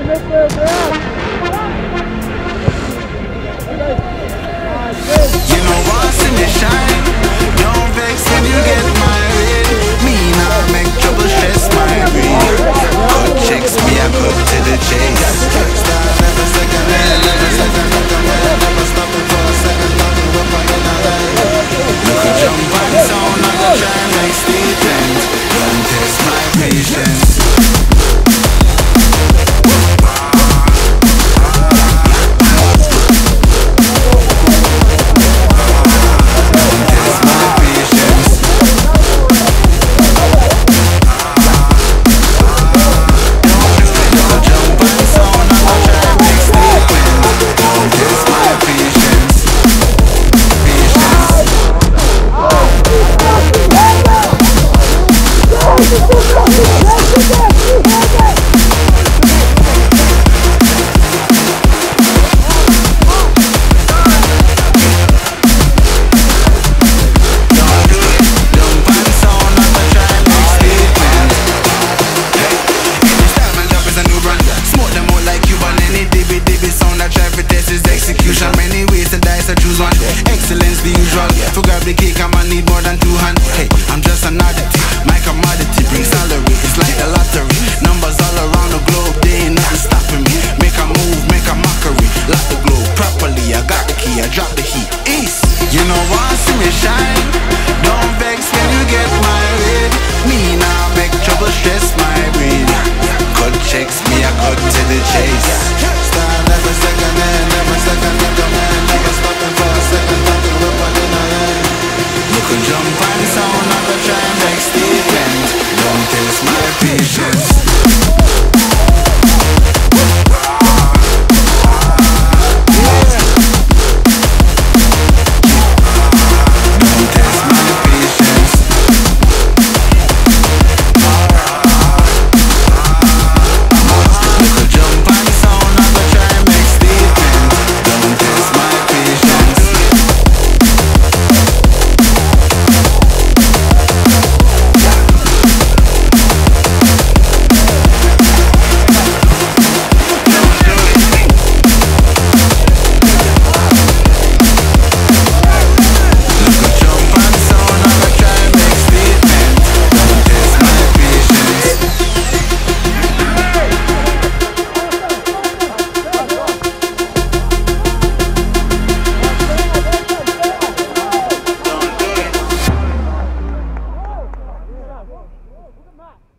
You know what's in the shine? Don't vex when you get married. Me now make trouble stress my brain. Cut checks me, I cut to the chase. Start never second hand, never second hand, never stopping for a second, nothing will find another. You could jump on sound, I could try and make statements. Don't test my patience. Excellence the usual. To grab the cake, I'ma need more than 2 hands. Hey, I'm just an oddity. My commodity brings salary. It's like the lottery. Numbers all around the globe, they ain't nothing stopping me. Make a move, make a mockery. Lock the globe properly. I got the key, I drop the heat. East. You know what? See me shine. Don't vex when you get married. Me now make trouble stress my brain. Cut checks me, I cut to the chase. Start never second hand, never second hand, never stopping for a second. You could jump on sound, I could try and make statements. Don't test my patience. Come on.